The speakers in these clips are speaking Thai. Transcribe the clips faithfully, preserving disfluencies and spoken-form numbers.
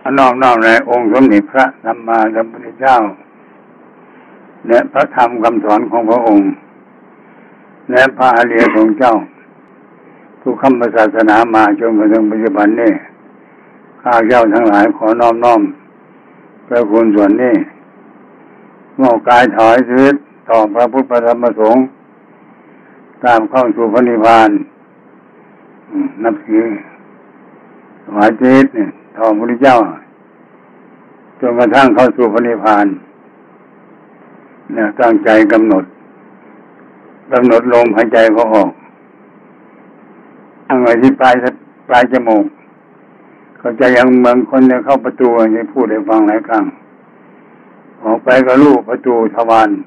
น้อมน้อมในองค์สมเด็จพระสัมมาสัมพุทธเจ้าและพระธรรมคำสอนของพระองค์และพระอริยสงฆ์เจ้าทุกคำศาสนามาจนมาถึงปัจจุบันนี้ข้าเจ้าทั้งหลายขอน้อมน้อมพระคุณส่วนนี้มอบกายถอยชีวิตต่อพระพุทธธรรมประสงค์ตามเข้าสู่พระนิพพานนับถือถวายชีวิตเนี่ยต่อพระพุทธเจ้าจนกระทั่งเข้าสู่พระนิพพานเนี่ยตั้งใจกำหนดกำหนดลมหายใจเขาออกตั้งไว้ที่ปลายปลายจมูกเขาจะยังเหมือนคนจะเข้าประตูอย่างนี้พูดให้ฟังหลายครั้งออกไปก็ลูกประตูทวาร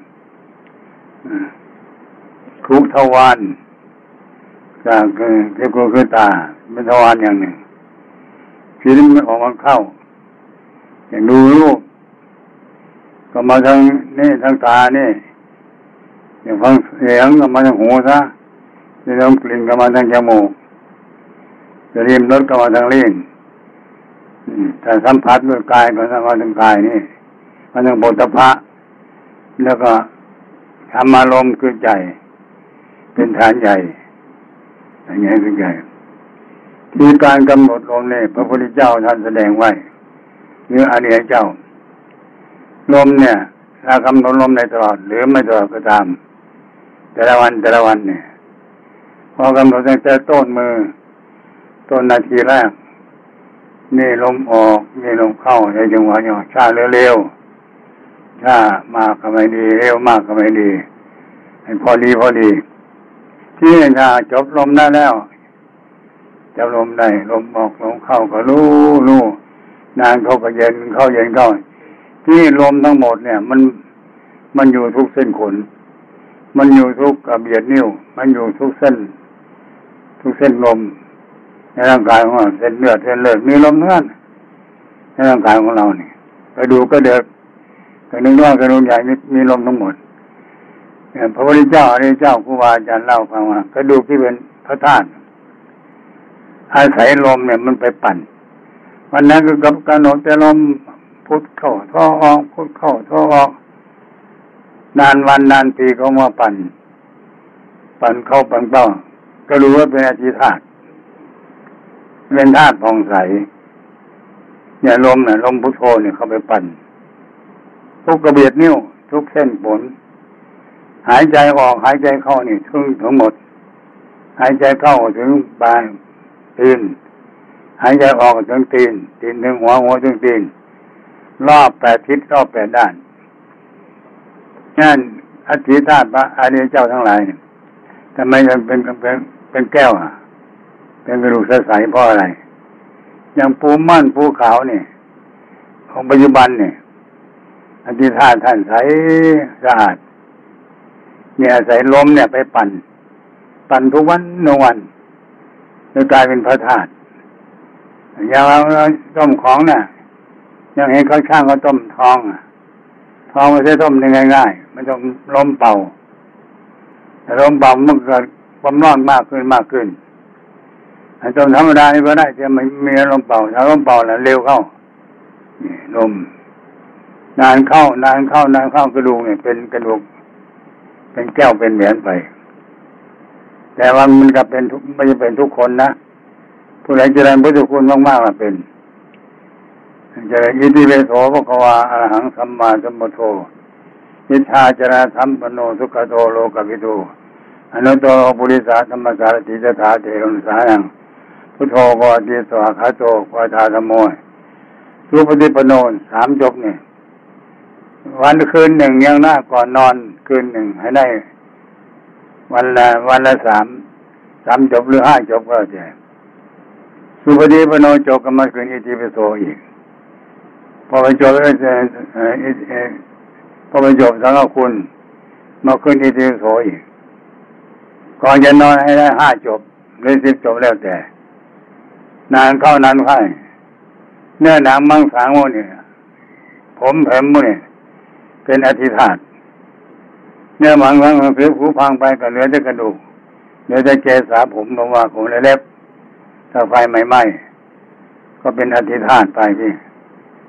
ทุกทวารจากคือคือคือตาเป็นทวารอย่างหนึ่งทีนี้มันออกมาเข้าอย่างดูลูกก็มาทางนี่ทางตานี่อย่างฟังเสียงก็มาทางหูซะจะดมกลิ่นก็มาทางจมูกจะริมรสก็มาทางลิ้นแต่สัมผัสด้วยกายก็มาทางกายนี่มาทางโผฏฐัพพะแล้วก็ธรรมารมณ์คือใจเป็นฐานใหญ่อย่างนี้คือใจที่การกำหนดลมเนี่ยพระพุทธเจ้าท่านแสดงไว้หรืออริยเจ้าลมเนี่ยถ้ากำหนดลมในตลอดหรือไม่ตลอดก็ตามแต่ละวันแต่ละวันเนี่ยพอกำหนดตั้งแต่ต้นมือต้นนาทีแรกนี่ลมออกนี่ลมเข้าในจังหวะย่อช้าเร็วๆช้ามากก็ไม่ดีเร็วมากก็ไม่ดีให้พอดีพอดีที่ถ้าจบลมได้แล้วจะลมได้ลมออกลมเข้าก็รู้รู้นานเข้าก็เย็นเข้าเย็นเข้าที่ลมทั้งหมดเนี่ยมันมันอยู่ทุกเส้นขนมันอยู่ทุกกระเบียดนิ้วมันอยู่ทุกเส้นทุกเส้นลมในร่างกายของเราเส้นเลือดเส้นเลือดมีลมทั้งนั้นในร่างกายของเราเนี่ยกระดูกก็เดือดกระดูกน้อยกระดูกใหญ่มีลมทั้งหมดพระพุทธเจ้าอริยเจ้าครูบาอาจารย์เล่าฟังว่ากระดูกที่เป็นพระธาตุอาศัยลมเนี่ยมันไปปั่นวันนั้นก็กับการโน้มแต่ลมพุทเข้าท่อออกพุทเข้าท่อออกนานวันนานปีเขามาปั่นปั่นเข้าปั่นเต้าก็รู้ว่าเป็นอธิธาตุเป็นธาตุผ่องใสเนี่ยลมเนี่ยลมพุทโธเนี่ยเขาไปปั่นทุกกระเบียดนิ้วทุกเส้นขนหายใจออกหายใจเข้านี่ถึงทั้งหมดหายใจเข้าถึงปลายตีนหายใจออกถึงตีนตีนถึงหัวหัวถึงตีนรอบแปดทิศรอบแปดด้านนั่นอธิธาตุพระอริยเจ้าทั้งหลายทำไมยังเป็นเป็นเป็นแก้วอ่ะเป็นกระดูกใสๆเพราะอะไรอย่างปูมั่นปูขาวนี่ของปัจจุบันเนี่ยอธิธาตุท่านใสสะอาดเนี่ยอาศัยลมเนี่ยไปปั่นปั่นทุกวันทุกวันจนกลายเป็นพระธาตุอย่างเราต้มของเนี่ยยังเห็นข้างๆเขาต้มทองทองไม่ใช่ต้มง่ายๆมันต้องลมเป่าแต่ลมเป่ามันเกิดความร้อนมากขึ้นมากขึ้นไอ้ต้มธรรมดานี่ก็ได้แต่ไม่มีลมเป่าถ้าลมเป่าแล้วเร็วเข้านี่ลมนานเข้านานเข้านานเข้ากระดูกเนี่ยเป็นกระดูกเป็นแก้วเป็นแหวนไปแต่ว่ามันก็เป็นทุกไม่ใช่เป็นทุกคนนะผู้ใดเจริญพุทธคุณมากๆมาเป็นเจริญอิติปิโสภควาอรหังสัมมาสัมพุทโธนิชาจารธรรมปโนสุขโตโลกวิทูอนุตโตปุริสาธรรมสารติจถาเทวนุสายังพุทโธโกติสวะคาโตวาทาธโมสุปฏิปโนสามจบเนี่ยวันคืนหนึ่งยังหน้าก่อนนอนคืนหนึ่งให้ได้วันละวันละสามสามจบหรือห้าจบก็ได้สุปฏิปโนจบก็มาคืนอิติปิโสอีกพอไปจบแล้วจะพอไปจบสังฆคุณมาคืนอิติปิโสอีกก่อนจะนอนให้ได้ห้าจบหรือสิบจบแล้วแต่นานเข้านานเข้าเนื้อหนังมังสาโมเนี่ยผมแผมเนี่ยเป็นอธิธาตุเนื้อมังสังผิวผุพังไปก็เหลือแต่กระดูกเหลือแต่เกศาผมลงว่าผมเล็บถ้าไฟไม่ไหม้ก็เป็นอธิธาตุไปพี่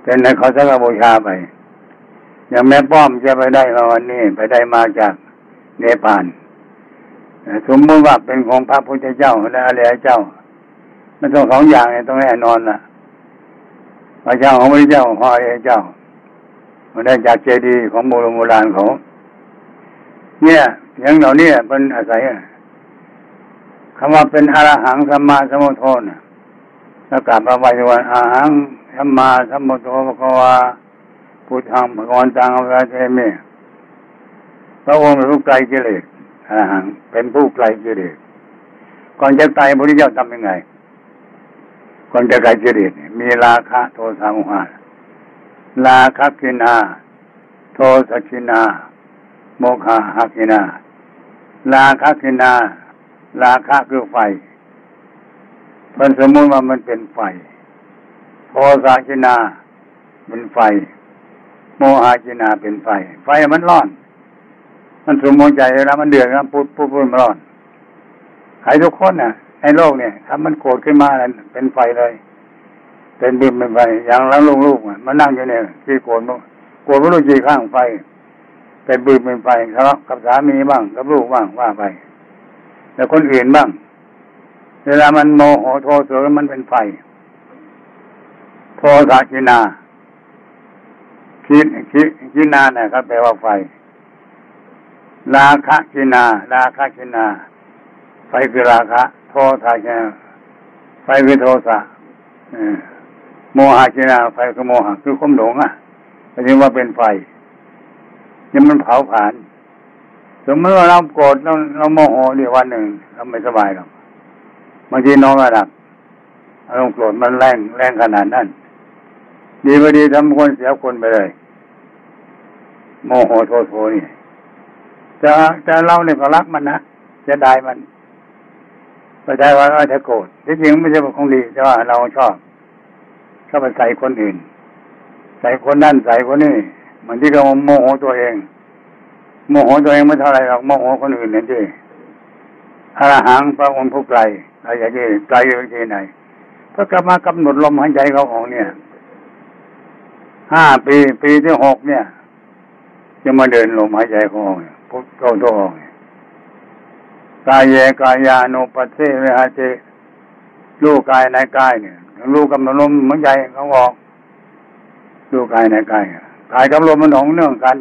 เป็นในเขาสักบูชาไปอย่างแม่ป้อมจะไปได้มาวันนี้ไปได้มาจากเนปาลสมมติว่าเป็นของพระพุทธเจ้าและอะไรเจ้ามันต้องสองอย่างเนี่ยต้องแน่นอนล่ะพระเจ้าของพระเจ้าของพระอะไรเจ้ามันได้จากเจดีย์ของโบราณโบราณเขาเนี่ยอย่างเหล่านี้เป็นอาศัยคำว่าเป็นอรหังสัมมาสัมพุทโธนะแล้วกลับมาไว้วันอรหังสัมมาสัมพุทโธภควาพุทธังภควันตังอภิวาเทมิพระองค์เป็นผู้ไกลกิเลสอรหังเป็นผู้ไกลกิเลสก่อนจะตายพระพุทธเจ้าทำยังไงก่อนจะไกลกิเลสมีราคะโทสะโมหะราคะกินาโทสะกินาโมฆะหักินาราคะกินาราคะคือไฟเพิ่นสมมติว่ามันเป็นไฟโทสะกินาเป็นไฟโมหะกินาเป็นไฟไฟมันร้อนมันสมมติใจแล้วมันเดือดนะปุ๊บปุ๊บปุ๊บมันร้อนใครทุกคนน่ะในโลกเนี่ยถ้ามันโกรธขึ้นมาเป็นไฟเลยเป็นบึ้มเป็นไฟอย่างแล้วลูกๆมันนั่งอยู่เนี่ยที่โกรธโกรธไม่รู้กี่ข้างไฟเป็นบึ้มเป็นไฟทะเลาะกับสามีบ้างกับลูกบ้างว่าไปแต่คนอื่นบ้างเวลามันโมโหโทโสมันเป็นไฟโทสะกินาคิดคิดกินาเนี่ยครับแปลว่าไฟราคะกินาราคะกินาไฟคือราคะโทสะกินาไฟคือโทสะโมหะกินาไฟคือโมหะคือความหลงอ่ะก็เรียกว่าเป็นไฟนี่มันเผาผลาญสมมติว่าเราโกรธเราเราโมโหเดี๋ยววันหนึ่งเราไม่สบายหรอกบางทีนอนไม่หลับอารมณ์โกรธมันแรงแรงขนาดนั้นดีไม่ดีทำคนเสียคนไปเลยโมโหโทโสนี่จะจะเราเนี่ยก็รักมันนะจะได้มันไม่ได้ว่าเราจะโกรธที่จริงไม่ใช่เป็นของดีแต่ว่าเราชอบชอบไปใส่คนอื่นใส่คนนั่นใส่คนนี้มันที่เราโมโหตัวเองโมโหตัวเองไม่เท่าไรหรอกโมโหคนอื่นเนี่ยที่อรหังพระองค์ผู้ไกลอะไรอย่างนี้ไกลอยู่ที่ไหนพระกรรมากำหนดลมหายใจเขาออกเนี่ยห้าปีปีที่หกเนี่ยจะมาเดินลมหายใจเขาออกพุทธเข้าตัวออกกายเยกายานุปัสสิเวหะเจลูกกายในกายเนี่ยลูกกำหนดลมหายใจเขาออกลูกกายในกายกายกับลมมันหนองเนื่องกัน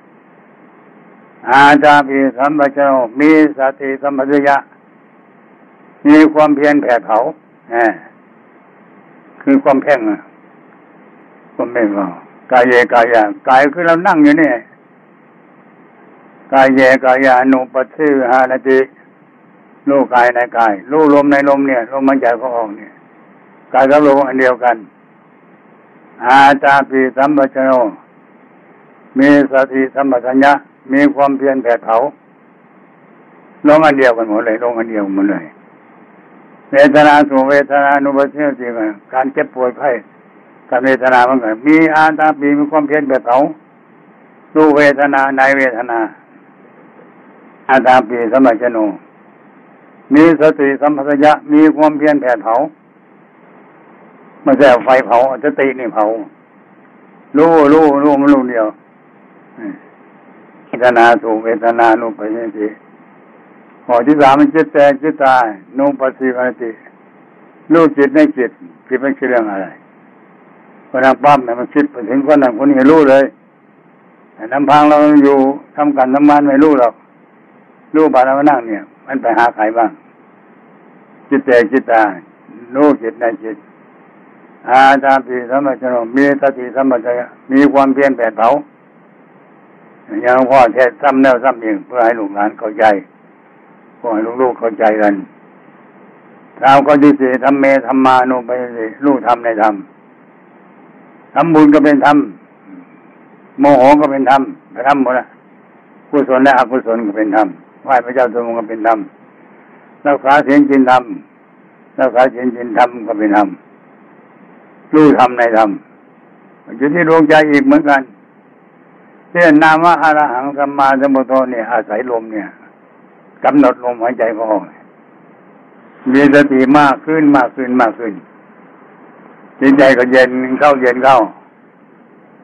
อาจาปิสัมปชัญญะมีสติสัมปชัญญะมีความเพียรแผดเผาคือความเพ่งความเพ่งก็กายเยกายากายคือเรานั่งอยู่นี่กายเยกายานุปัสสิวิหารติรู้กายในกายรู้ลมในลมเนี่ยลมมันใจเขาออกเนี่ยกายกับลมอันเดียวกันอาจาปิสัมปชัญญะมีสติสัมปชัญญะมีความเพียรแผดเผาลงอันเดียวกันหมดเลยลงอันเดียวหมดเลยเวทนาสุเวทนานุปัสสิวิการเจ็บป่วยไข้การเวทนามันก็มีอาตาปีมีความเพียรแผดเผารู้เวทนาในเวทนาอาตาปีสัมปชัญญะมีสติสัมปชัญญะมีความเพียรแผดเผาไม่ใช่ไฟเผาสตินี่เผารู้รู้รู้มันรู้เดียวเวทนาสุเวทนานุปัสสิวิข้อที่สามมันจิตแต่จิตตานุปัสสิวิรู้จิตในจิตจิตเป็นเรื่องอะไรพอนั่งปั๊บเนี่ยมันคิดไปถึงคนนั้นคนนี้รู้เลยแต่น้ำพังเราอยู่ทำกันทำงานไม่รู้หรอกรู้บาเรานั่งเนี่ยมันไปหาใครบ้างจิตแต่จิตตารู้จิตในจิตอาจารย์ปีสัมปชัญญะมีสติสัมปชัญญะมีความเพียรแผดเผาอย่างพ่อแท้ซ้ำแนวซ้ำเองเพื่อให้ลูกหลานเข้าใจเพื่อให้ลูกๆเข้าใจกันเราก็ดีสิทำเมธรรมานุไปสิลูกทำในธรรมทำบุญก็เป็นธรรมโมโหก็เป็นธรรมไปทำหมดละกุศลและอกุศลก็เป็นธรรมไหว้พระเจ้าทรงก็เป็นธรรมรักษาศีลจินธรรมรักษาศีลจินธรรมก็เป็นธรรมรู้ธรรมในธรรมอยู่ที่ดวงใจอีกเหมือนกันเช่นนามะอรหังสัมมาสัมพุทโธเนี่ยอาศัยลมเนี่ยกำหนดลมหายใจเขาออกมีสติมากขึ้นมากขึ้นมากขึ้นจิตใจก็เย็นเข้าเย็นเข้า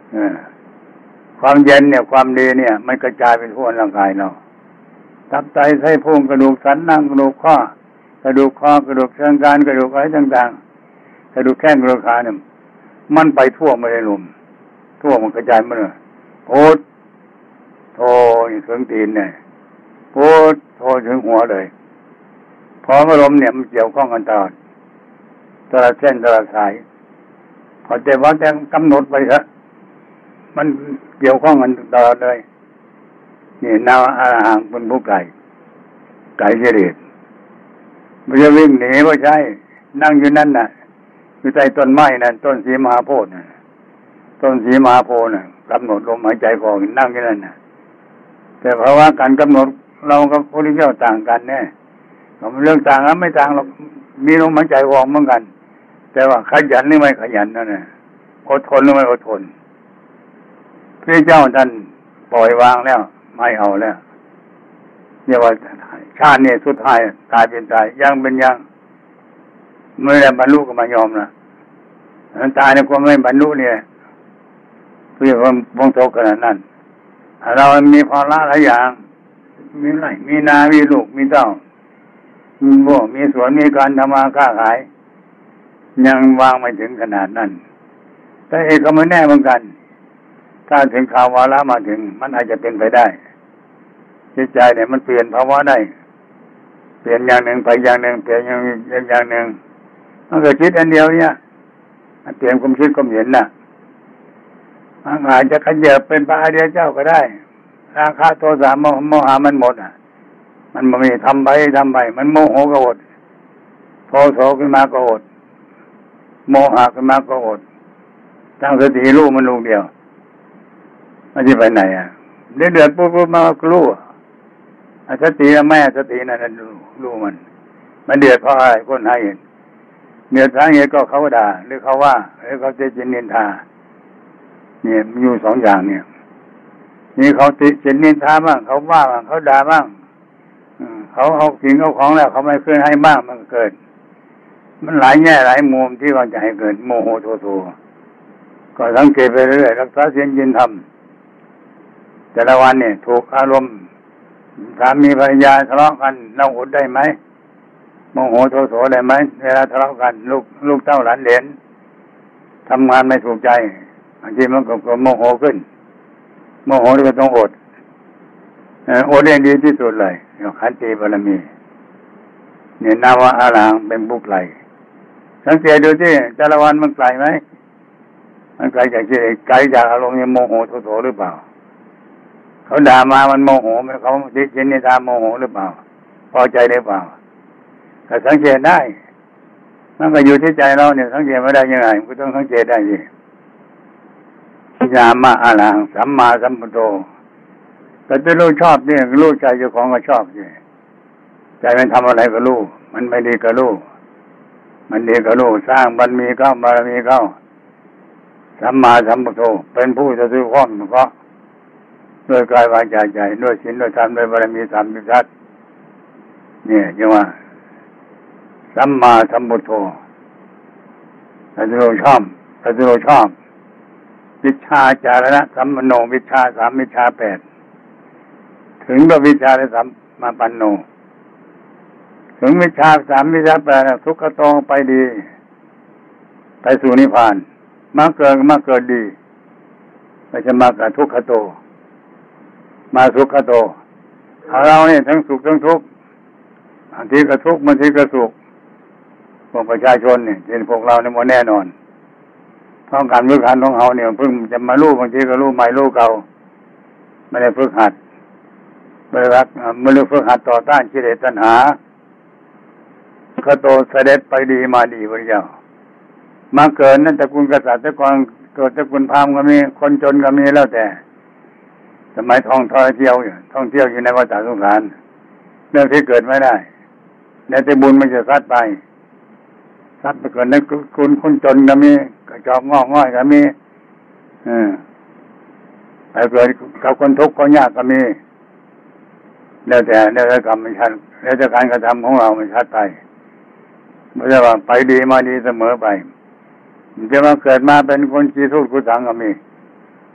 ความเย็นเนี่ยความดีเนี่ยมันกระจายไปทั่วร่างกายเราตับไตไส้พุงกระดูกสันหนังกระดูกข้อกระดูกคอกระดูกเชิงกรานกระดูกอะไรต่างๆกระดูกแข้งกระดูกขาเนี่ยมันไปทั่วไม่ได้ลมทั่วมันกระจายมาเลยโพดโทถึงตีนเนี่ยโพดโทถึงหัวเลยพออารมณ์เนี่ยมันเกี่ยวข้องกันตลอดตลอดเส้นตลอดสายพอแต่ว่าจะกำหนดไปเถอะมันเกี่ยวข้องกันตลอดเลยนี่นาวอาหางเป็นผู้ไก่ไก่เฉลี่ยไม่จะวิ่งหนีไม่ใช่นั่งอยู่นั่นน่ะอยู่ใต้ต้นไม้นั่นต้นสีมหาโพธิ์น่ะต้นสีมหาโพธิ์น่ะกำหนดลมหายใจเข้านั่งอยู่นั่นน่ะแต่เพราะว่าการกำหนดเรากับพระพุทธเจ้าต่างกันแน่เรื่องต่างกันไม่ต่างเรามีลมหายใจออกเหมือนกันแต่ว่าขยันหรือไม่ขยันนั่นน่ะอดทนหรือไม่อดทนพระเจ้าท่านปล่อยวางแล้วไม่เอาแล้วเรียกว่าชาตินี้สุดท้ายตายเป็นตายยังเป็นยังไม่ได้บรรลุก็มายอมนะตายในความไม่บรรลุเนี่ยเพื่อความวงโตขนาดนั้นเรามีภาระหลายอย่างมีไร่มีนามีลูกมีเต้ามีบ่อมีสวนมีการทำมาค้าขายยังวางไม่ถึงขนาดนั้นแต่เอกก็ไม่แน่เหมือนกันถ้าถึงข่าววาระมาถึงมันอาจจะเป็นไปได้จิตใจเนี่ยมันเปลี่ยนภาวะได้เปลี่ยนอย่างหนึ่งไปอย่างหนึ่งเปลี่ยนอย่างอย่างหนึ่งมันก็คิดอันเดียวเนี่ยเปลี่ยนความคิดความเห็นน่ะอาจจะขยับเป็นพระอริยเจ้าก็ได้ราคะโทสะโมหะมันหมดอ่ะมันไม่มีทำไปทำไปมันโมโหก็อดโทโสขึ้นมาก็อดโมหะขึ้นมาก็อดตั้งสติรู้มันลูกเดียวมันจะไปไหนอ่ะเดือดเดือดปุ๊บปุ๊บมาก็รู้สติแม่สตินั่นรู้รู้มันมันเดือดเพราะอะไรคนให้เห็นเดือดทางเหตุก็เขาด่าหรือเขาว่าหรือเขาจะนินทาเนี่ยมีอยู่สองอย่างเนี่ยนี่เขาติเจนินทาบ้างเขาว่าบ้างเขาด่าบ้างเขาเอาสิ่งเอาของแล้วเขาไม่เคยให้บ้างมันเกิดมันหลายแง่หลายมุมที่ว่าจะให้เกิดโมโหโทโสก็สังเกตไปเรื่อยรักษาศีลยินธรรมแต่ละวันเนี่ยถูกอารมณ์สามีภรรยาทะเลาะกันเราอดได้ไหมโมโหโทโสได้ไหมเวลาทะเลาะกันลูกลูกเต้าหลานเหลนทำงานไม่ถูกใจบางทีมันก็โมโหขึ้นโมโหก็ต้องอดอดเองดีที่สุดเลยขันติบารมีเนี่ยนาวะอาหังเป็นบุกไกลสังเกตดูที่แต่ละวันมันไกลไหมมันไกลจากที่ไกลจากอารมณ์โมโหโทโสหรือเปล่าเขาด่ามามันโมโหมันเขาดิจินิทาโมโหหรือเปล่าพอใจหรือเปล่าแต่สังเกตได้มันก็อยู่ที่ใจเราเนี่ยสังเกตไม่ได้ยังไงก็ต้องสังเกตได้สิญามาอาหังสัมมาสัมพุทโธแต่ถ้ารู้ชอบเนี่ยรู้ใจเจ้าของก็ชอบสิใจมันทำอะไรก็รู้มันไม่ดีก็รู้มันดีก็รู้สร้างบารมีเข้าบารมีเข้าสัมมาสัมพุทโธเป็นผู้จะซื้อข้อมเพราะด้วยกายวาจาใจด้วยศีลด้วยธรรมด้วยบารมีสามสิบทัศเนี่ยจังว่าสัมมาสัมพุทโธถ้าเราชอบถ้าเราชอบวิชาจารณะสัมมโนวิชาสามวิชาแปดถึงกับวิชาและสัมมาปันโนถึงวิชาสามวิชาแปดทุกขโตไปดีไปสู่นิพพานมาเกิดมาเกิดดีไม่ใช่มาเกิดทุกขโตมาสุขโตเราเนี่ยทั้งสุขทั้งทุกข์บางทีก็ทุกข์บางทีก็สุขพวกประชาชนเนี่ยเป็นพวกเราเนี่ยมันแน่นอนท้องการฝึกหัดของเขาเนี่ยเพิ่งจะมารู้บางทีก็รู้ใหม่รู้เก่าไม่ได้ฝึกหัดไม่ได้รักไม่ได้ฝึกหัดต่อต้านกิเลสตัณหาขโตเสด็จไปดีมาดีพระเจ้ามาเกิดนั่นตระกูลกษัตริย์ตระกูลเกิดตระกูลพราหมณ์ก็มีคนจนก็มีแล้วแต่สมัยท่องท่องเที่ยวอยู่ท่องเที่ยวอยู่ในวัฏสงสารเรื่องที่เกิดไม่ได้ในแต่บุญมันจะซัดไปซัดไปเกิดในคุณคนจนก็มีกระจอกงอกง่อยก็มีเออไปเกิดกับคนทุกข์คนยากก็มีแล้วแต่แล้วแต่กรรมมันชัดแล้วแต่การกระทำของเรามันชัดไปไม่ใช่ว่าไปดีมาดีเสมอไปมันจะมาเกิดมาเป็นคนขี้ทุกข์กุศลก็มี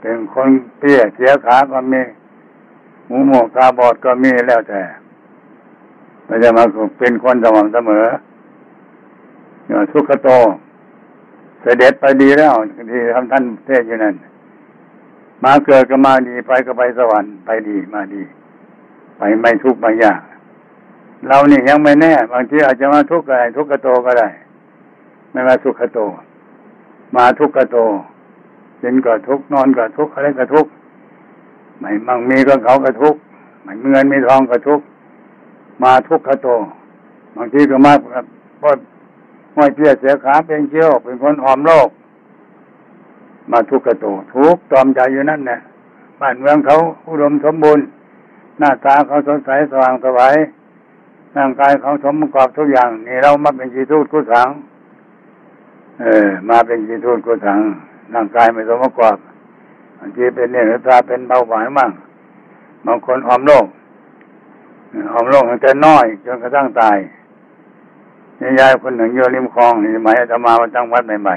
เป็นคนเปี้ยเสียขาก็มีหูหนวกตาบอดก็มีแล้วแต่ไม่จะมาเป็นคนสม่ำเสมอสุขโตเสด็จไปดีแล้วที่ทำท่านเทศอยู่นั่นมาเกิดก็มาดีไปก็ไปสวรรค์ไปดีมาดีไปไม่ทุกข์ไม่ยากเรานี่ยังไม่แน่บางทีอาจจะมาทุกข์อะไรทุกขโตก็ได้ไม่มาสุขโตมาทุกขโตกินก็ทุกข์นอนก็ทุกข์อะไรก็ทุกข์ไม่มั่งมีก็เขาก็ทุกข์ไม่มีเงินมีทองก็ทุกข์มาทุกขโตบางทีก็มาเพราะห้อยเพี้ยเสียขาเป็นเชี่ยวเป็นคนหอมโลกมาทุกขโตทุกข์ตอมใจอยู่นั่นแหละบ้านเมืองเขาอุดมสมบูรณ์หน้าตาเขาสดใสสว่างไสวร่างกายเขาสมประกอบทุกอย่างนี่เรามาเป็นชีทูตกุสังเออมาเป็นชีทูตกุสังร่างกายไม่สมประกอบบางทีเป็นเนี่ยตาเป็นเบาหวานมั่งบางคนหอมโลกหอมโลกตั้งแต่น้อยจนกระทั่งตายยายคนหนึ่งอยู่ริมคลองนี่หมายอาตมามาตั้งวัดใหม่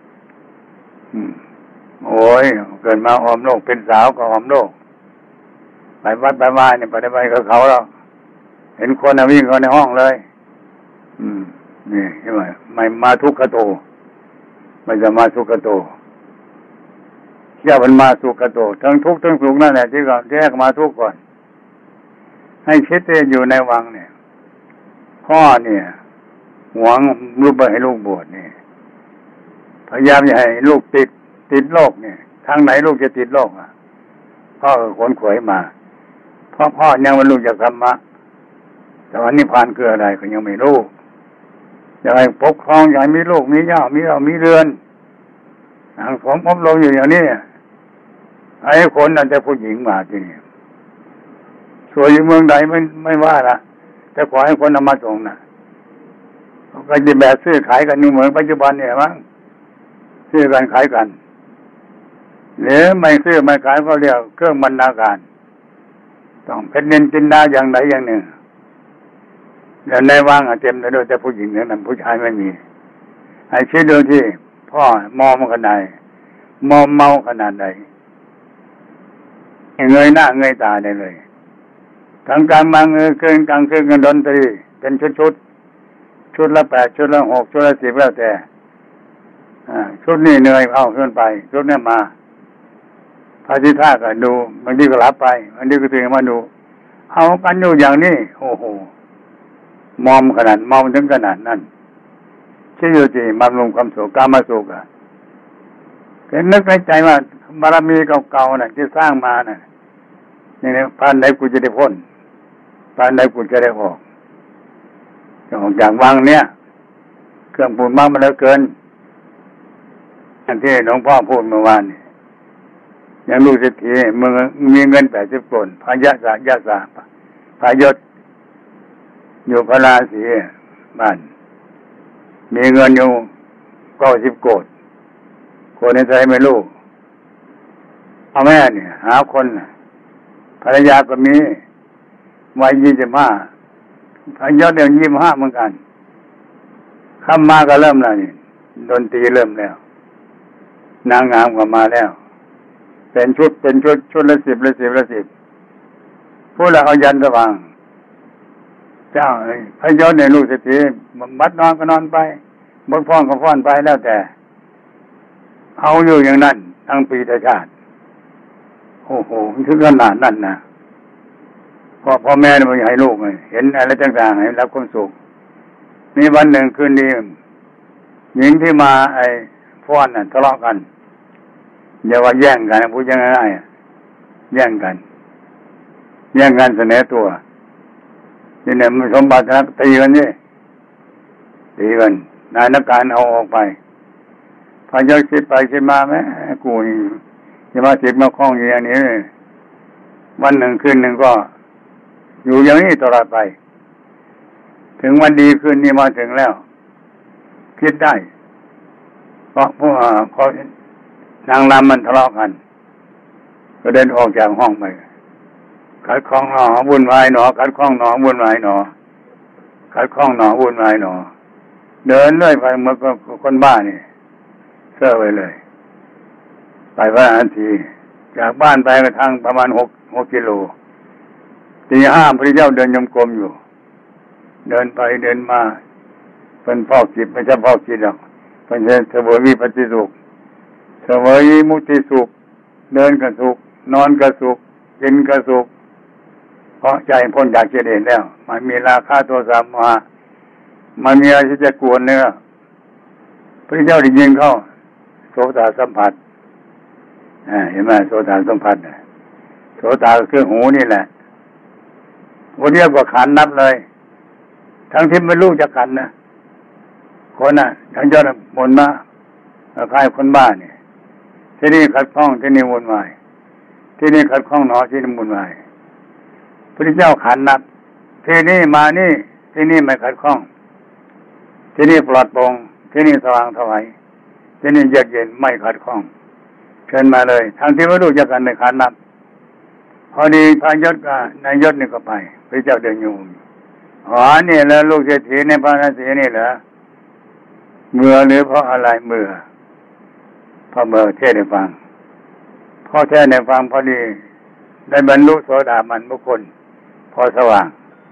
ๆโอ้ยเกิดมาหอมโลกเป็นสาวก็หอมโลกไปวัดไปมาเนี่ยไปได้ไปกับเขาแล้วเห็นคนวิ่งเข้าในห้องเลยอืมนี่ใช่ไหมไม่มาทุกขโตไม่จะมาทุกขโตเชื่อมันมาทุกขโตทั้งทุกข์ทั้งสุขนั่นแหละที่ก่อนแยกมาทุกข์ก่อนให้คิดอยู่ในวังเนี่ยพ่อเนี่ยหวงลูกไปให้ลูกบวชนี่พยายามอย่าให้ลูกติดติดโลกเนี่ยทางไหนลูกจะติดโลกอ่ะพ่อก็ขนขวยมาพ่อพ่อยังว่าลูกจะธรรมะแต่วันนี้ผ่านคืออะไรก็ยังไม่รู้อยากให้ปกครองอยากให้มีลูกมีย่ามีเรามีเรือนทางผมอบรมอยู่อย่างนี้ไอ้คนนั่นจะผู้หญิงมาที่นี่สวยอยู่เมืองใดไม่ไม่ว่าละแต่ขอให้คนนำมาส่งนะก็จะแบบซื้อขายกันอยู่เหมือนปัจจุบันเนี่ยมั้งซื้อกันขายกันหรือไม่ซื้อไม่ขายก็เรียกเครื่องบรรณาการต้องเป็นเน้นจินดาอย่างใดอย่างหนึ่งเดี๋ยวในว่างเต็มไปด้วยแต่ผู้หญิงเนี่ยนั้นผู้ชายไม่มีให้คิดดูที่พ่อมอมขนาดไหนมอมเมาขนาดไหนเงยหน้าเงยตาได้เลยทางการมาเงยเกินกลางคืนกันดนตรีเป็นชุดชุดชุดละแปดชุดละหกชุดละสิบแล้วแต่ชุดนี้เหนื่อยเอาขึ้นไปชุดนี้มาพระทิท่าก็ดูบางทีก็หลับไปบางทีก็ตื่นมาดูเอากันอยู่อย่างนี้โอ้โหมอมขนาดมอมถึงขนาดนั้นชื่ออยู่ที่บำรุงความสุขกามาสุขอ่ะเห็นนึกในใจว่าบารมีเก่าๆน่ะที่สร้างมาน่ะนี่เนี่ยปานใดกูจะได้พ้นปานใดกูจะได้ออกจะออกจากวังเนี้ยเครื่องปูนมากมาแล้วเกินอันที่หลวงพ่อพูดเมื่อวานนี่ยังรู้สิทธิมึงมีเงินแปดสิบคนพายะสายะสาพายศอยู่พระราศีบ้านมีเงินอยู่เก้าสิบโกฏคนในใจไม่รู้เอาแม่เนี่ยหาคนภรรยาก็มีวัยยี่สิบห้าพายศเดี๋ยวยี่สิบห้าเหมือนกันข้ามมาก็เริ่มแล้วนี่ดนตรีเริ่มแล้วนางงามก็มาแล้วเป็นชุดเป็นชุดชุดละสิบละสิบละสิบผู้ละเอายันสว่างเจ้าพระยศเนี่ยลูกเศรษฐีบัดนอนก็นอนไปบนฟ้อนก็ฟ้อนไปแล้วแต่เอาอยู่อย่างนั้นทั้งปีทั้งชาติโอ้โหถึงขนาดนั้นนะพ่อพ่อแม่ไม่ให้ลูกเลยเห็นอะไรต่างๆให้รับความสุขมีวันหนึ่งคืนดีหญิงที่มาไอ้ฟ้อนน่ะทะเลาะกันอย่าว่าแย่งกันพูดยังไงแย่งกันแย่งกันเสนอตัวนี่เนี่ยมันสมบัตินะตีกันนี่ตีกันนายนักการเอาออกไปพายศคิดไปคิดมาไหมกูนี่จะมาติดมาคล้องอย่างนี้วันหนึ่งคืนหนึ่งก็อยู่อย่างนี้ตลอดไปถึงวันดีคืนนี้มาถึงแล้วคิดได้เพราะพวกเขานางรำมันทะเลาะกันก็เดินออกจากห้องไปขัดข้องหนอวุ่นวายหนอขัดข้องหนอวุ่นวายหนอขัดข้องหนอวุ่นวายหนอเดินเรื่อยไปเหมือนคนบ้านี่เซ่อไปเลยไปพระอาทีจากบ้านไปกระทั่งประมาณหกหกกิโลตีห้าพระเจ้าเดินยมกลมอยู่เดินไปเดินมาเป็นพอกจิตไม่ใช่พอกจิตหรอกเป็นเสวยวิปัสสิสุขเสวยมุติสุขเดินก็สุขนอนก็สุขกินก็สุขเพราะใจพ้นจากกิเลสแล้วมันมีราคะโทสะโมหะมันมีอะไรที่จะกวนเนื้อพระเจ้าได้ยินเข้าโสตสัมผัสเห็นไหมโสตสัมผัสโสตก็คือหูนี่แหละวันนี้ก็ขันนับเลยทั้งที่ไม่รู้จะขันนะคนน่ะทั้งยอดมนมาคล้ายคนบ้าเนี่ยที่นี่ขัดข้องที่นี่วุ่นวายที่นี่ขัดข้องหนอที่นี่วุ่นวายพระเจ้าขันนับที่นี่มานี่ที่นี่ไม่ขัดข้องที่นี่ปลอดโปร่งที่นี่สว่างไสวที่นี่เยือกเย็นไม่ขัดข้องเชิญมาเลยทั้งที่ไม่รู้จักกันในขันนับพอดีพระยศก็นายยศนี่ก็ไปพระเจ้าเดินอยู่อ๋อนี่แล้วลูกเศรษฐีในพระนศีนี่เหรอเมื่อหรือเพราะอะไรเมื่อพอเมื่อเทศให้ฟังพอเทศให้ฟังพอดีได้บรรลุโสดาบันบุคคลพอสว่าง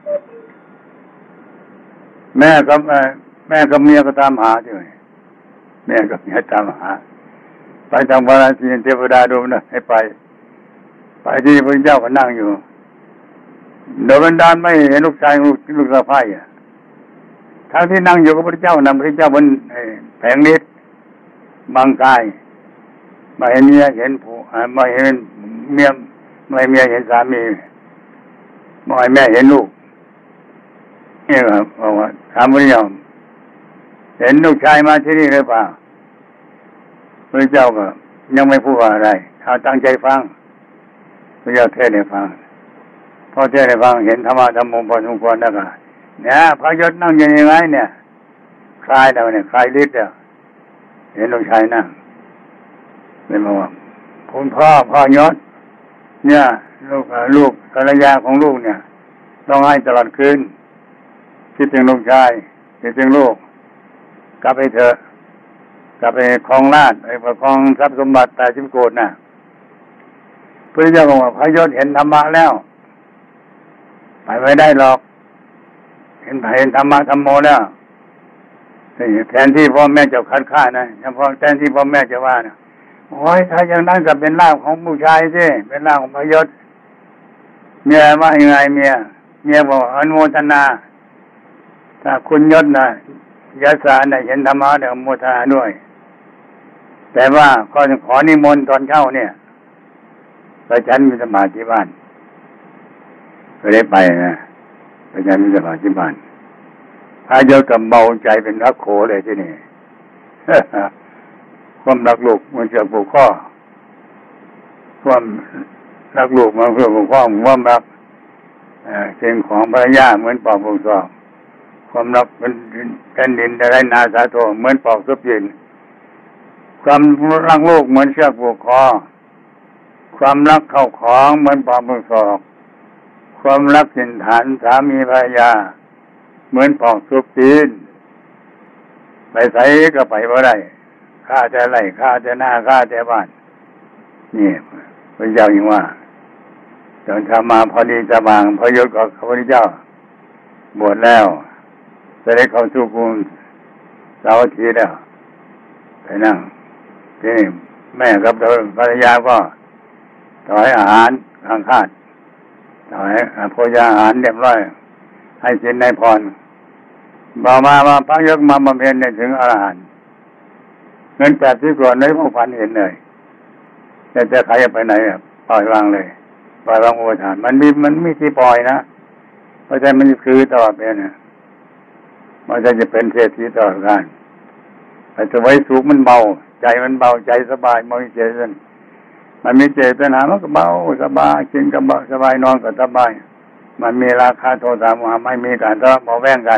แม่กับแม่กับเมียก็ตามหาด้วยแม่กับเมียตามหาไปทางพระราศีเทวดาดูนะให้ไปไปที่พระเจ้าก็นั่งอยู่โดยบันดาลไม่เห็นลูกชายลูกลูกสะใภ้อ่ะทั้งที่นั่งอยู่กับพระเจ้านำพระเจ้าบนแผงนิดบางกายไม่เห็นเมียเห็นผู้ไม่เห็นเมียไม่เมียเห็นสามีไม่แม่เห็นลูกนี่ครับบอกว่าถามพระเจ้าเห็นลูกชายมาที่นี่หรือเปล่าพระเจ้าก็ยังไม่พูดว่าอะไรถ้าตั้งใจฟังพระเจ้าเทศน์ให้ฟังพอเทศน์ให้ฟังเห็นธรรมะธรรมโมพอสมควรแล้วก็เนี่ยพระยศนั่งอยู่ยังไงเนี่ยคลายแล้วเนี่ยคลายฤทธิ์แล้วเห็นลูกชายนั่งเป็นบอกว่าคุณพ่อพ่อยศเนี่ยลูกลูกภรรยาของลูกเนี่ยต้องให้ตลอดคืนคิดถึงลูกชายคิดถึงลูกกลับไปเถอะกลับไปครองราชไปประครองทรัพย์สมบัติแต่ชิมโกรธน่ะพระเจ้าบอกว่าพระยศเห็นธรรมะแล้วไปไม่ได้หรอกเห็นเห็นธรรมะธรรมโมแล้วแทนที่พ่อแม่จะคัดค้านนะเฉพาะแทนที่พ่อแม่จะว่านะโอ้ยถ้าอย่างนั้นก็เป็นลาภของผู้ชายสิเป็นลาภของพระยศเมียว่ายังไงเมียเมียบอกอนุโมทนาถ้าคุณยศนะยศสารนะเห็นธรรมะเนี่ยอนุโมทนาด้วยแต่ว่าก็ขอนิมนต์ตอนเช้าเนี่ยไปฉันมีสมาธิบ้านก็ได้ไปนะไปฉันมีสมาธิบ้านพระยศกับเบาใจเป็นรักโขเลยที่นี่ ความรักลูกมันจะผูกข้อความรักลูกมันเพื่อผูกข้อความรักสิ่งของภรรยาเหมือนปอกผูกซอกความรักเป็นแผ่นดินได้นาสาโทเหมือนปอกซุปยินความรักลูกเหมือนเชือกผูกคอความรักเข้าของเหมือนปอกผูกซอกความรักสินฐานสามีภรรยาเหมือนปอกซุปจีนไปใส่ก็ไปบ่ได้ข้าจะไล่ข้าจะหน้าข้าจะบ้านนี่พระเจ้าอย่างว่าจนทำมาพอดีจะบางพระยศกับพระเจ้าบวชแล้วจะได้เข้าสู่กรุงสาวัตถีแล้วไปนั่งที่นี่แม่กับภรรยาก็ถอยอาหารข้างคาดถอยพยาอาหารเรียบร้อยให้สินในพรบามามาพระยศมาบำเพ็ญเนี่ยถึงอรหันต์เงินแปดที่ก่อนในพวกพันเห็นเลยแต่จะใครจะไปไหนอ่ะปล่อยวางเลยปล่อยวางอุปทานมันมีมันไม่ที่ปล่อยนะเพราะฉะนั้นมันคือตลอดไปเนี่ยมันจะจะเป็นเศรษฐีตลอดกาลแต่จะไว้สุขมันเบาใจมันเบาใจสบายมันเจริญมันมีเจตนามันก็เบาสบายกินก็เบาสบายนอนก็สบายมันมีราคาโทสะโมหะไม่มีการทะเลาะเบาแวงกัน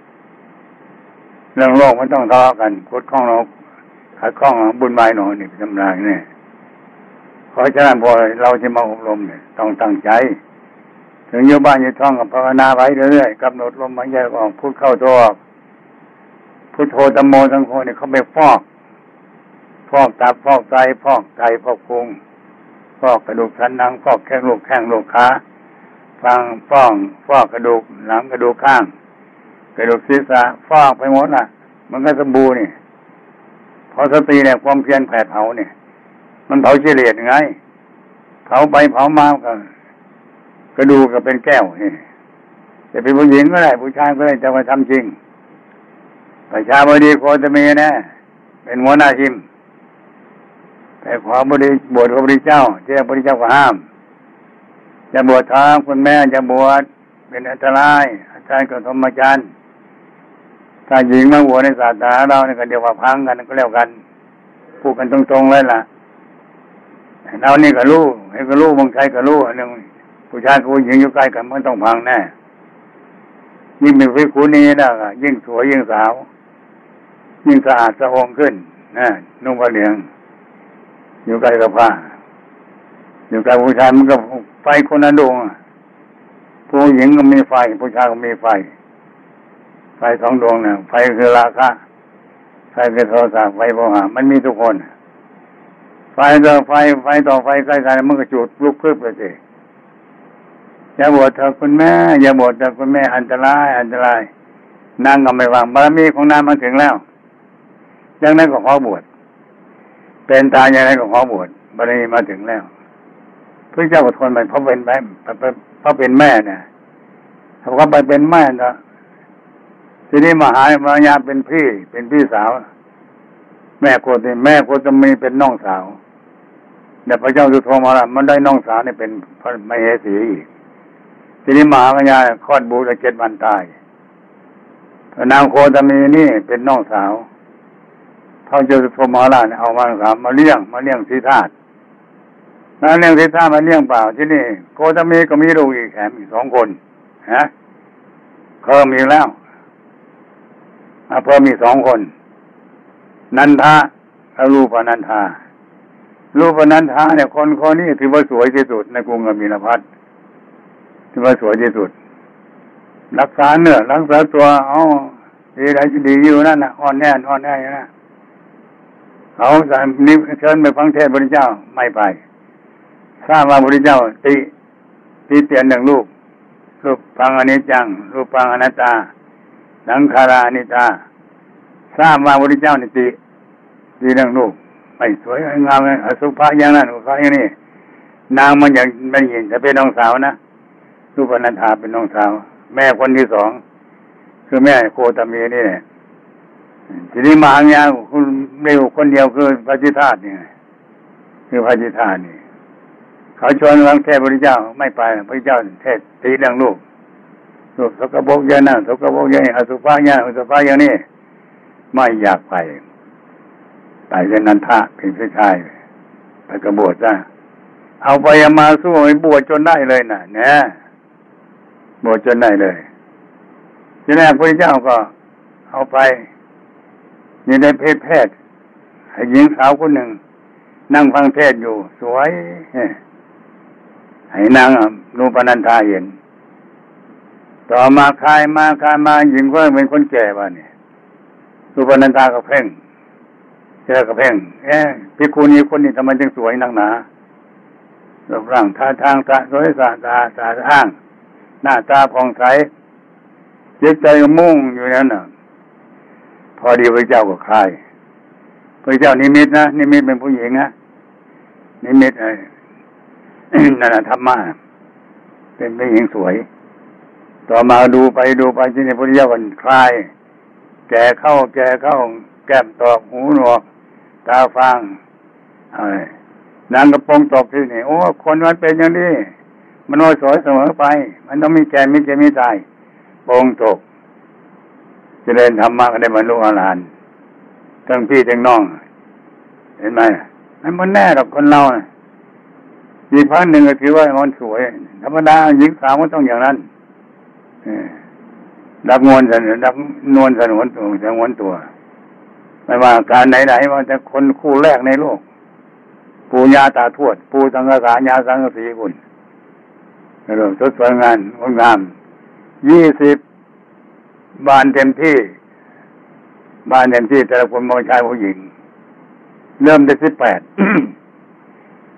เรื่องโลกมันต้องทะเลาะกันคุดข้องเราขัดข้องบุญบายหนอนี่เป็นธรรมดาเนี่ยเพราะฉะนั้นพอเราจะมาอบรมเนี่ยต้องตั้งใจถึงอยู่บ้านอยู่ท้องกับภาวนาไว้เรื่อยๆกำหนดลมหายใจออกพูดเข้าตัวออกพุทโธธัมโมสังโฆเนี่ยเขาไปฟอกฟอกตับฟอกไตฟอกไตฟอกพุงฟอกกระดูกสันหลังฟอกแข้งลูกแข้งลูกขาฟังฟ้องฟอกกระดูกหลังกระดูกข้างกระดูกศีรษะฟอกไปหมดน่ะมันก็สมบูรณ์นี่พอสติเนี่ยความเพียรแผดเผาเนี่ยมันเผาเฉลี่ยยังไงเผาไปเผามาก็กระดูกก็เป็นแก้วนี่จะเป็นผู้หญิงก็ได้ผู้ชายก็ได้จะมาทำจริงประชาบดีโคจะมีนะเป็นหัวหน้าทีมแต่ขอบดีบวชกับพระพุทธเจ้าที่พระพุทธเจ้าก็ห้ามจะบวชทางคุณแม่จะบวชเป็นอันตรายอาจารย์ก็ธรรมอาจารย์ถ้าหญิงมาบวชในศาสนาเราเนี่ยก็เดี๋ยวว่าพังกันก็แล้วกันพูดกันตรงๆเลยล่ะเรานี่ก็รู้ให้ก็รู้บางใครก็รู้เรื่องผู้ชายกับผู้หญิงอยู่ใกล้กันมันต้องพังแน่ยิ่งเป็นผู้คู่นี้นะยิ่งสวยยิ่งสาวยิ่งสะอาดสะองขึ้นนะนุ่งผ้าเหลืองอยู่ใกล้กับผ้าอยู่ใกล้ผู้ชายมันก็ไฟคนละดวงผู้หญิงก็มีไฟผู้ชายก็มีไฟไฟสองดวงเนี่ยไฟคือราคะไฟคือโทสะไฟโมหะมันมีทุกคนไฟต่อไฟไฟต่อไฟใกล้กันมันก็จุดลุกขึ้นไปสิอย่าบวชเถอะคุณแม่อย่าบวชเถอะคุณแม่อันตรายอันตรายนางก็ไม่วางบารมีของนางมาถึงแล้วอย่างนั้นก็ขอบวชเป็นตายอย่างไรก็ขอบวชบารมีมาถึงแล้วพระเจ้าอดทนไปเพราะเป็นแม่เพราะเป็นแม่เนี่ยถ้าเขาไปเป็นแม่นะทีนี้มหามายาเป็นพี่เป็นพี่สาวแม่โคตรแม่โคตรมีเป็นน้องสาวแต่พระเจ้าสุโธมราชมันได้น้องสาวเนี่ยเป็นพระมเหสีอีกทีนี้มหามายาคลอดบุตรเจ็ดวันตายนางโคตมีนี่เป็นน้องสาวพระเจ้าสุโธมราชเอามาสามมาเลี้ยงมาเลี้ยงสีธาตุมาเลี้ยงสีธาตุมาเลี้ยงเปล่าที่นี่โคตมีก็มีลูกอีกแถมอีกสองคนฮะเพิ่มอีกแล้วเพิ่มมีสองคนนันทะและรูปนันทารูปนันทาเนี่ยคนคนนี้ถือว่าสวยที่สุดในกรุงกบิลพัสถือว่าสวยที่สุดรักษาเนื้อรักษาตัวเอาดีได้ดีอยู่นั่นน่ะอ่อนแน่นอ่อนแน่นะเขาสั่งนิเชิญไปฟังเทศน์พระพุทธเจ้าไม่ไปทราบว่าพระพุทธเจ้าติติเตียนหนึ่งรูปรูปปังอนิจจังรูปปังอนัตตาสังขารานิจจาทราบว่าพระพุทธเจ้านี่ติติเรื่องรูปไม่สวยงามอสุภะอย่างนั้นอสุภะอย่างนี้นางมันอย่างไม่เห็นจะเป็นน้องสาวนะรูปนันทาเป็นน้องสาวแม่คนที่สองคือแม่โคตมีนี่แหละทีนี้มหายาคุณเร็วคนเดียวคือพระจิธาตุนี่คือพระจิธาตุนี่เขาชวนฟังเทศน์พระพุทธเจ้าไม่ไปพระเจ้าเทศตีเรื่องรูปรูปสกปรกอย่างนั้นสกปรกอย่างนี้อสุภะอย่างอสุภะอย่างนี้ไม่อยากไปตายเป็นนันทะเป็นผู้ชายไปกบฏซะเอาไปมาสู้ให้บวชจนได้เลยน่ะเนี่ยบวชจนได้เลยทีแรกพระเจ้าก็เอาไปนี่ได้เพศแพทย์ให้หญิงสาวคนหนึ่งนั่งฟังเทศอยู่สวยให้นางรูปนันทาเห็นต่อมาคายมาคายมาหญิงก็เป็นคนแก่บ้านี่รูปนันทาก็เพ่งเจอกับเพ่งเอ๊ะภิกขุณีคนนี้ทำไมจึงสวยนักหนารูปร่างท่าทางตาสวยสะอาดสะอาดอ้างหน้าตาผ่องใสจิตใจก็มุ่งอยู่นั้นน่ะพอดีพระเจ้าก็คลายพระเจ้านิมิตนะนิมิตเป็นผู้หญิงนะนิมิตไอ้นั่นน่ะธรรมะเป็นผู้หญิงสวยต่อมาดูไปดูไปที่นี่พระเจ้าก็คลายแก่เข้าแก่เข้าแก้มตอกหูหนวกตาฟางนางกระโปรงตกที่นี่โอ้คนมันเป็นอย่างนี้มันน้อยสวยเสมอไปมันต้องมีแก่มีเจ็บมีตายโปรงตกเจริญธรรมะก็ได้บรรลุอรหันต์ทั้งพี่ทั้งน้องเห็นไหมมันมันแน่หรอกคนเราอีกพันหนึ่งก็ถือว่ามันสวยธรรมดาหญิงสาวมันต้องอย่างนั้นดับงวนสนดับนวลสนวนตัวสนวนตัวไม่ว่าการไหนๆว่าจะคนคู่แรกในโลกปู่ย่าตาทวดปู่สังฆาญาสังฆสีคุณกระโดดสดสวยงามงดงามยี่สิบบานเต็มที่บานเต็มที่แต่ละคนมองชายผู้หญิงเริ่มได้สิบแปด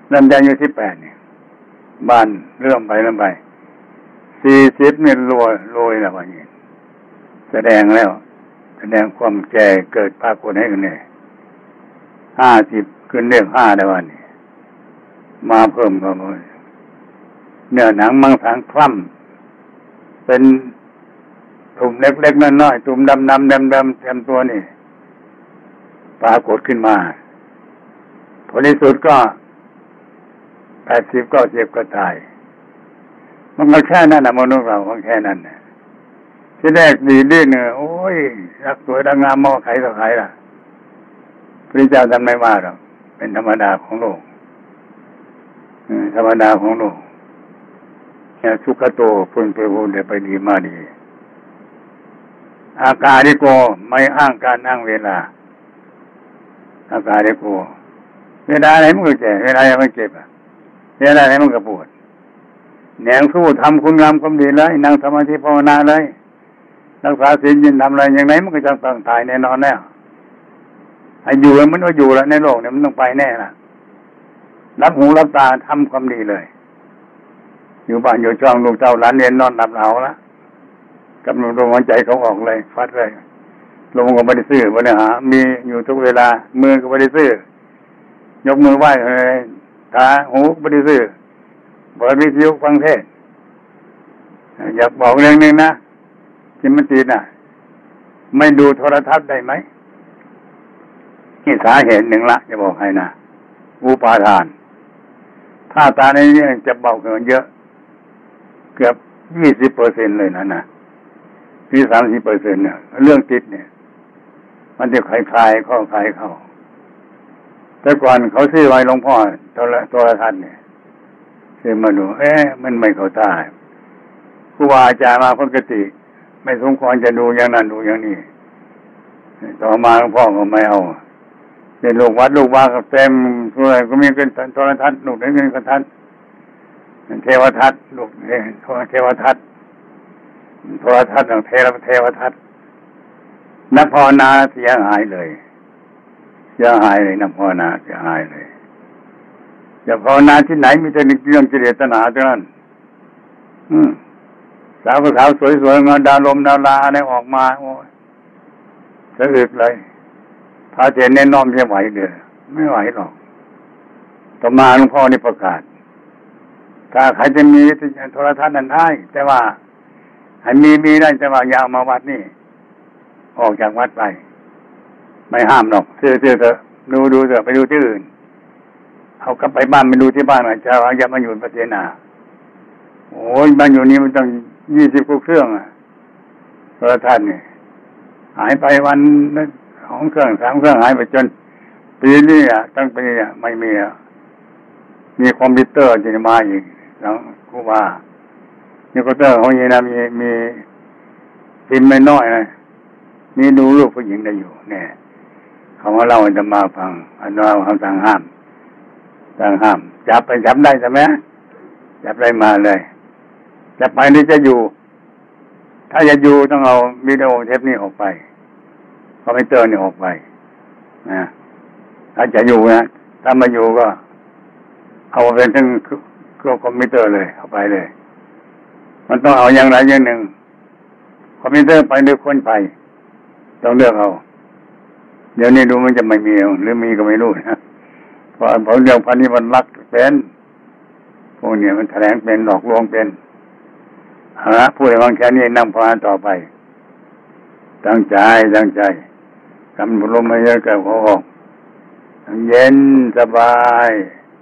ลำไยอยู่ที่แปดเนี่ยบานเรื่อมไปเรื่อมไปสี่สิบเนี่ยรวยรวยแล้วว่าอย่างนี้แสดงแล้วแสดงความแก่เกิดปรากฏให้กันเนี่ยห้าสิบขึ้นเรียกห้าได้วันนี้มาเพิ่มก็เลยเนื้อหนังมังสังคล่ำเป็นตุ่มเล็กๆน้อยๆตุ่มดำๆดำๆเต็มตัวนี่ปรากฏขึ้นมาผลที่สุดก็แปดสิบเก้าสิบก็ตายมันก็แค่นั้นนะมนุษย์เราก็แค่นั้นนะที่แรกดีดื้อเนื้อโอ้ยรักสวยรักงามมอไข่ต่อไข่ล่ะพระเจ้าทำไม่ว่าหรอกเป็นธรรมดาของโลกธรรมดาของโลกเนี่ยสุขโตพึงไปพูดเดี๋ยวไปดีมาดีอากาลิโกไม่อ้างการอ้างเวลาอากาลิโกเวลาไหนมันก็แก่เวลาไหนมันเจ็บเวลาไหนมันก็ปวดแหนงสู้ทำคุณงามความดีเลยนั่งสมาธิภาวนาเลยรักษาศีลยินทำอะไรอย่างไรมันก็จะต้องตายแน่นอนแน่ไอ้อยู่มันก็อยู่แล้วในโลกเนี่ยมันต้องไปแน่ล่ะรับหูรับตาทำความดีเลยอยู่บ้านอยู่ช่องลูกเต้าหลานเรียนนอนหลับเอาละกำลังลมหายใจเขาออกเลยฟัดเลยลมก็ไม่ได้ซื่อไม่ได้หามีอยู่ทุกเวลามือก็ไม่ได้ซื่อยกมือไหว้เลยตาหูไม่ได้ซื่อเปิดวิทยุฟังเทศอยากบอกเรื่องนึงนะที่มันติดน่ะไม่ดูโทรทัศน์ได้ไหมนี่สาเหตุหนึ่งละจะบอกให้นะอุปาทานถ้าตาในนี้จะเบาเกินเยอะเกือบยี่สิบเปอร์เซ็นต์เลยนะนะที่สามสิบเปอร์เซ็นต์เนี่ยเรื่องติดเนี่ยมันจะคลายคลายเข้าคลายเข้าแต่ก่อนเขาซื้อไว้หลวงพ่อโทรโทรทัศน์เนี่ยซื้อมาดูเอ๊ะมันไม่เข้าท่าครูบาอาจารย์มาปกติไม่สมควรจะดูอย่างนั้นดูอย่างนี้ต่อมาหลวงพ่อก็ไม่เอาเป็นลูกวัดลูกว่ากับเต็มส่วนก็มีเป็นโทรทัศน์ลูกได้เงินกระทัดเทวทัศน์ลูกเทวทัศน์โทรทัศน์ของเทวเทวทัศน์นักภาวนาเสียหายเลยเสียหายเลยนักภาวนาเสียหายเลยจะภาวนาที่ไหนมีแต่เรื่องกิเลสตัณหาเท่านั้นอืมสาวสาวสวยๆงามดาลมดาราอะไรออกมาโอ้สะอึกเลยพาเจนแน่นอนจะไหวเด้อไม่ไหวหรอกต่อมาหลวงพ่อนี่ประกาศถ้าใครจะมีโทรทัศน์นั้นได้แต่ว่าให้มีมีได้แต่ว่าอย่าเอามาวัดนี่ออกจากวัดไปไม่ห้ามหรอกเชื่อเชื่อเถอะดูดูเถอะไปดูที่อื่นเอากลับไปบ้านไปดูที่บ้านหน่อยจะอย่ามาอยู่ประเทศนาโอ้ยบ้านอยู่นี่มันต้องยี่สิบกว่าเครื่องอ่ะโทรทัศน์นี่หายไปวันสองเครื่องสามเครื่องหายไปจนปีนี้อ่ะตั้งปีอ่ะไม่มีอ่ะมีคอมพิวเตอร์จะมาอีกแล้วครูบานี่คอมพิวเตอร์ของยีนะมีมีพิมพ์ไม่น้อยนะมีดูรูปผู้หญิงได้อยู่เนี่ยเขามาเล่าจะมาฟังอันว่าเขาสั่งห้ามสั่งห้ามจับไปจับได้ใช่ไหมจับได้มาเลยจะไปนี่จะอยู่ถ้าจะอยู่ต้องเอาวิดีโอเทปนี้ออกไปคอมพิวเตอร์นี่ออกไปนะถ้าจะอยู่นะถ้ามาอยู่ก็เอาเป็นทั้งเครื่องคอมพิวเตอร์เลยเอาไปเลยมันต้องเอาอย่างไรอย่างหนึ่งคอมพิวเตอร์ไปด้วยคนไปต้องเลือกเอาเดี๋ยวนี้ดูมันจะไม่มีหรือมีก็ไม่รู้นะเพราะเพราะเรื่องพันนี้มันลักเป็นพวกนี้มันแถลงเป็นหลอกลวงเป็นเอาละพูดให้ฟังแค่นี้นำพาต่อไปตั้งใจตั้งใจกำลังลมหายใจเข้าออกเย็นสบาย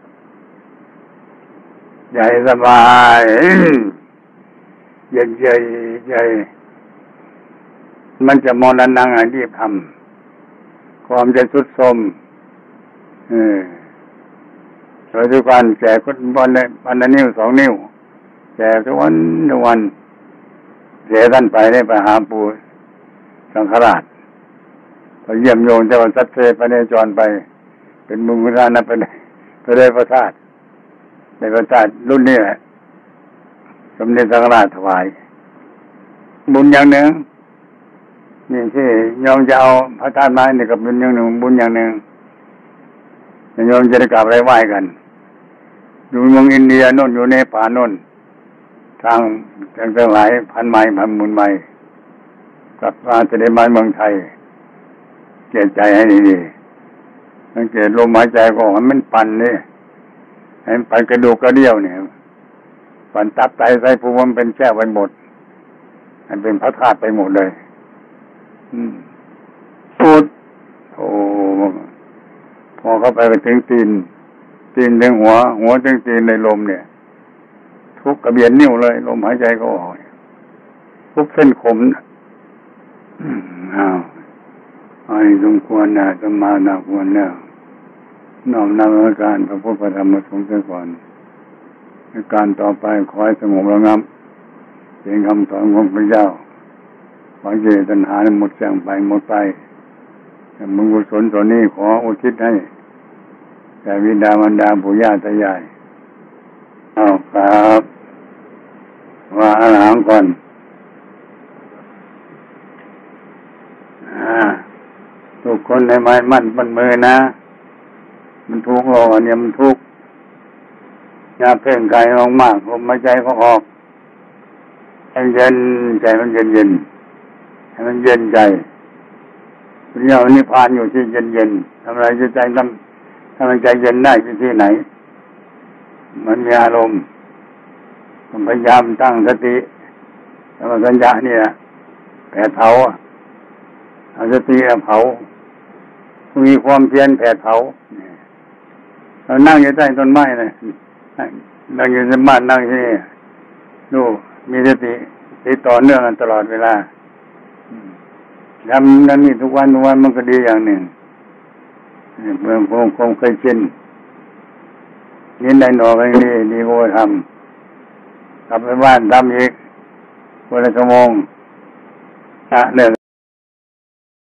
ใหญ่สบายเย็นใหญ่ใหญ่มันจะมองนันนังอันที่ทำความจะสุดสมเออโดยทุกวันแจกคนบอลเลยพันละนิ้วสองนิ้วแจกทุกวันทุกวันเสียท่านไปได้ไปหาปู่สังฆราชไปเยี่ยมโยมเจ้าสัตเทพเนจรไปเป็นมุขรานะไปได้ไปได้พระธาตุในพระธาตุรุ่นนี้แหละสมเด็จสังฆราชถวายบุญอย่างหนึ่งนี่ที่โยมจะเอาพระธาตุมาเนี่ยกับบุญอย่างหนึ่งบุญอย่างหนึ่งโยมจะได้กราบไหว้กันอยู่เมืองอินเดียโน่นอยู่ในป่าโน่นทางทั้งหลายพันไม้พันหมื่นไม้กลับมาจะได้มาเมืองไทยเกียรใจให้ดีๆสังเกตลมหายใจก็มันปั่นนี่ให้มันปั่นกระดูกกระเดี่ยวเนี่ยปั่นตับไตไส้พุงมันเป็นแก้วไปหมดมันเป็นพระธาตุไปหมดเลยพูดโอ้พอเข้าไปไปถึงตีนตีนถึงหัวหัวถึงตีนในลมเนี่ยทุกกระเบียนนิ้วเลยลมหายใจก็ออกทุกเส้นขมอ้าวไอ้สมควรนะสมมานาควรแล้วน้อมนำอาการพระพุทธธรรมสงฆ์เสียก่อนการต่อไปขอให้สงบระงับเป็นคำสอนของพระเจ้าขอเจตัณหาหมดจางไปหมดไปบุญกุศลส่วนนี้ขออุทิศให้แด่บิดามารดาปู่ย่าตายายเอาครับว่าอาหารก่อนทุกคนในไม้มั่นมันมือนะมันทุกข์หรอกเนี่ยมันทุกข์อย่าเพ่งกายลงมากลมหายใจก็ออกให้เย็นใจมันเย็นเย็นให้มันเย็นใจเรื่องนิพพานอยู่ที่เย็นเย็นทำอะไรใจทำทำใจเย็นได้ที่ที่ไหนมันมีอารมณ์ต้องพยายามตั้งสติธรรมสัญญาเนี่ยแผดเผาเอาสติเผามีความเพียรแผดเผาเรานั่งอยู่ใต้ต้นไม้เลยนั่งอยู่ในบ้านนั่งที่นี่ดูมีสติติดต่อเนื่องกันตลอดเวลาทำนั่นนี่ทุกวันทุกวันมันก็ดีอย่างหนึ่งเมืองคงคงเคยชินยินได้หนอไปนี่ดีโว้ทำกลับไปบ้านทำอีกวันละชั่วโมงอ่ะเรื่อง